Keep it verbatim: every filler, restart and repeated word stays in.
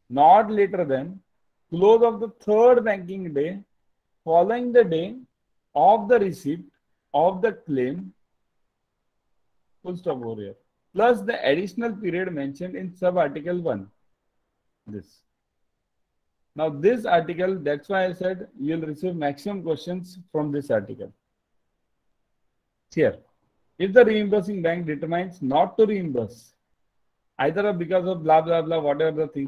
not later than close of the third banking day following the day of the receipt of the claim, full stop over here, plus the additional period mentioned in sub-article one. This. Now this article, that's why I said you'll receive maximum questions from this article. Here, if the reimbursing bank determines not to reimburse, either because of blah, blah, blah, whatever the thing,